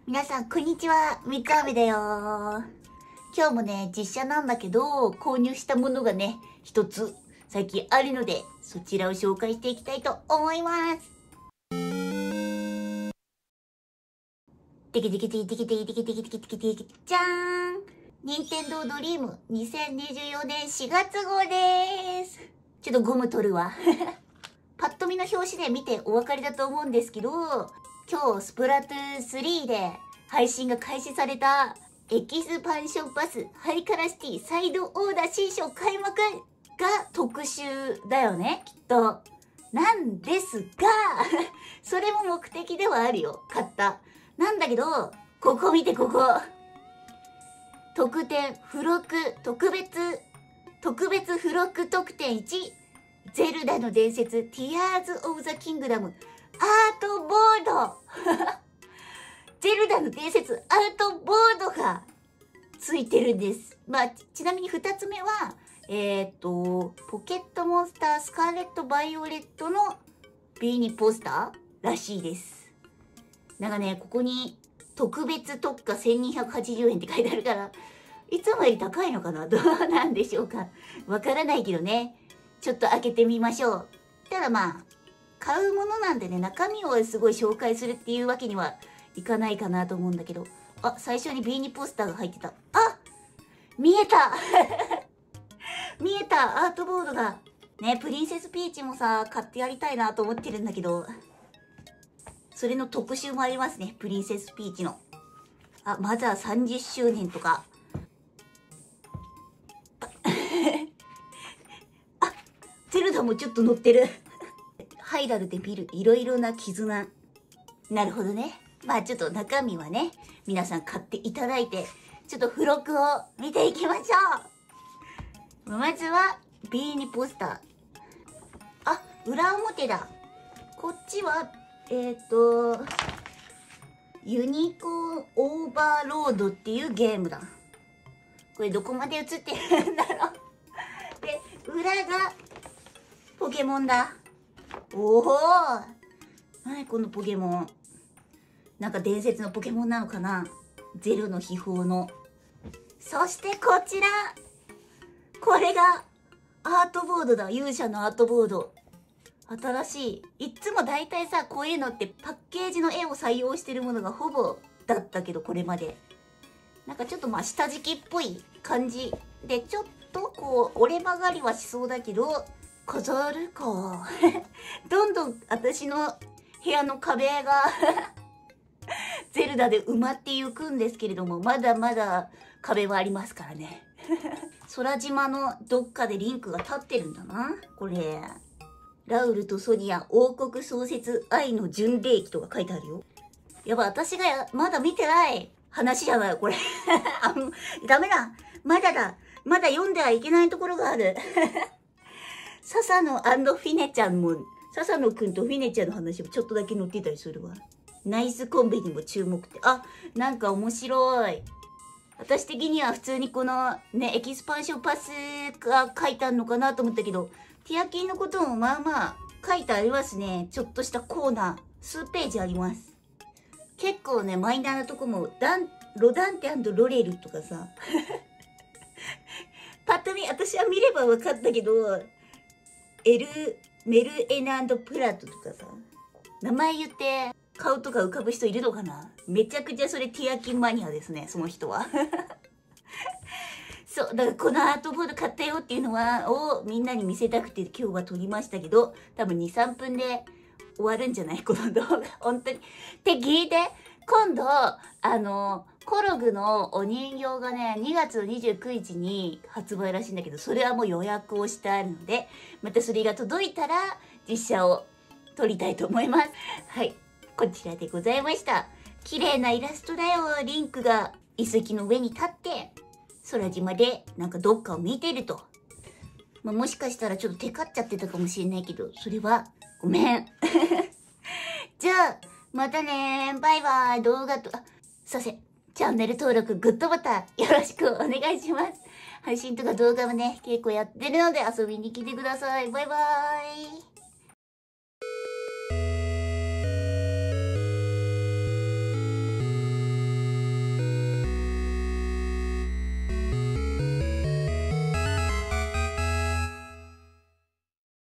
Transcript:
皆さん、こんにちは。みかあめだよ。今日もね、実写なんだけど、購入したものがね、一つ最近あるので、そちらを紹介していきたいと思います。てきてきてきてきてきてきてきてきてきてきてじゃーん。任天堂ドリーム2024年4月号でーす。ちょっとゴム取るわ。パッと見の表紙で見てお分かりだと思うんですけど、今日スプラトゥーン3で配信が開始されたエキスパンションパスハイカラシティサイドオーダー新章開幕が特集だよね、きっと。なんですが、それも目的ではあるよ、買った。なんだけど、ここ見て、ここ。特典、付録、特別付録特典1。ゼルダの伝説、ティアーズ・オブ・ザ・キングダム、アートボード。ゼルダの伝説、アートボードがついてるんです。まあ、ちなみに2つ目は、ポケットモンスタースカーレット・バイオレットのビーニポスターらしいです。なんかね、ここに特別特価1280円って書いてあるから、いつもより高いのかな、どうなんでしょうか。わからないけどね。ちょっと開けてみましょう。ただまあ、買うものなんでね、中身をすごい紹介するっていうわけにはいかないかなと思うんだけど。あ、最初にビーニポスターが入ってた。あ、見えた見えた、アートボードが。ね、プリンセスピーチもさ、買ってやりたいなと思ってるんだけど、それの特集もありますね、プリンセスピーチの。あ、まずは30周年とか。あ、ゼルダもちょっと乗ってる。ハイラルで見るいろいろな絆。なるほどね。まあちょっと中身はね、皆さん買っていただいて、ちょっと付録を見ていきましょう。まずは、ビーニポスター。あ、裏表だ。こっちは、ユニコーンオーバーロードっていうゲームだ。これどこまで映ってるんだろう。で、裏がポケモンだ。おお、何このポケモン。なんか伝説のポケモンなのかな。ゼルの秘宝の。そしてこちら。これがアートボードだ。勇者のアートボード。新しい。いつも大体さ、こういうのってパッケージの絵を採用してるものがほぼだったけど、これまで。なんかちょっとまあ下敷きっぽい感じで、ちょっとこう折れ曲がりはしそうだけど、飾るか。どんどん私の部屋の壁がゼルダで埋まっていくんですけれども、まだまだ壁はありますからね。空島のどっかでリンクが立ってるんだな、これ。ラウルとソニア王国創設愛の巡礼記とか書いてあるよ。やば、私がまだ見てない話じゃないこれ。ダメだ。まだだ。まだ読んではいけないところがある。笹野&フィネちゃんも、笹野くんとフィネちゃんの話もちょっとだけ載ってたりするわ。ナイスコンビにも注目って。あ、なんか面白い。私的には普通にこのね、エキスパンションパスが書いてあるのかなと思ったけど、ティアキンのこともまあまあ書いてありますね。ちょっとしたコーナー、数ページあります。結構ね、マイナーなとこも、ロダンテ&ロレルとかさ。パッと見、私は見れば分かったけど、メルエナ&プラトとかさ、名前言って顔とか浮かぶ人いるのかな。めちゃくちゃそれティアキンマニアですね、その人は。そう、だからこのアートボード買ったよっていうのをみんなに見せたくて今日は撮りましたけど、多分2、3分で終わるんじゃないこの動画。本当に。って聞いて、今度、コログのお人形がね、2月の29日に発売らしいんだけど、それはもう予約をしてあるので、またそれが届いたら実写を撮りたいと思います。はい。こちらでございました。綺麗なイラストだよ。リンクが遺跡の上に立って、空島でなんかどっかを見てると。まあ、もしかしたらちょっとテカっちゃってたかもしれないけど、それはごめん。じゃあ、またねー。バイバイ。動画と、すいません。チャンネル登録、グッドボタンよろしくお願いします。配信とか動画もね、結構やってるので遊びに来てください。バイバーイ。